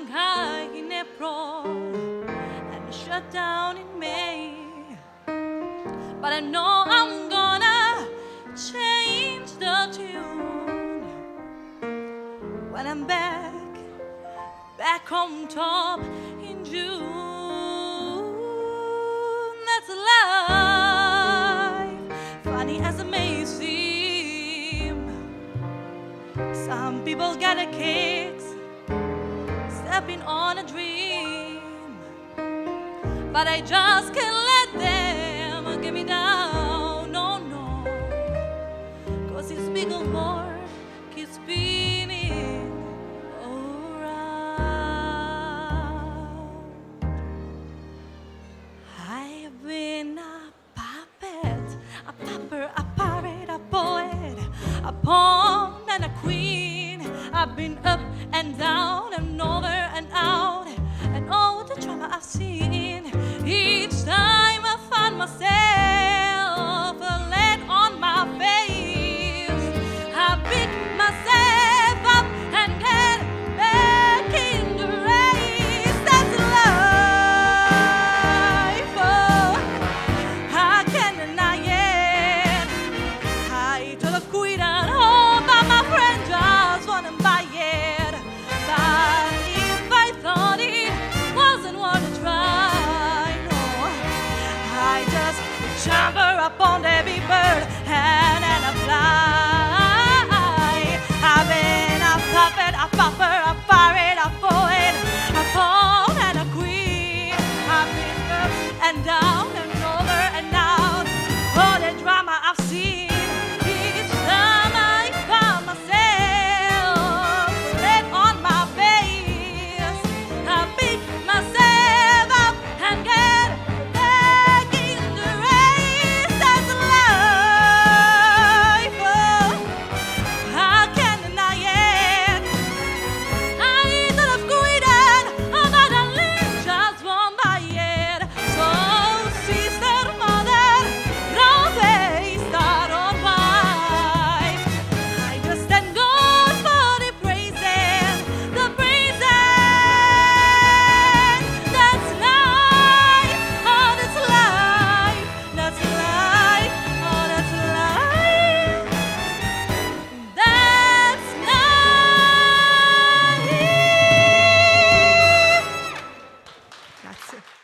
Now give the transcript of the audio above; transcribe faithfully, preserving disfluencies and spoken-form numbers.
Shanghai in April and shut down in May. But I know I'm gonna change the tune when I'm back, back on top in June. That's life, funny as it may seem. Some people get a kicks stepping on a dream, but I just can't let them get me down, no, no. Cause this big old board keeps spinning around. I've been a puppet, a pupper, a pirate, a poet, a pawn and a queen. I've been up and down and over and out, and all the drama I've seen. Each time I find myself laid on my face, I pick myself up and get back in the race. That's life, oh, I can't deny it. I told a queen and all, but my friend just wanna buy it. But if I thought it wasn't worth a try, no, I just jump her up on the big bird and then I fly. I've been a puppet, a pupper, a pirate, a poet, a pawn and a queen. I've been up and down and over and out, all the drama I've seen. Each time I found myself laid on my face, I pick myself up and get back in the race. That's life, oh, I can't deny it. I thought of quitting, oh, but I just won't buy it. So sister, mother, no face that on why. I just thank God for the praising, the praising. That's life, oh, that's life, that's life, oh, that's life. That's life. Grazie.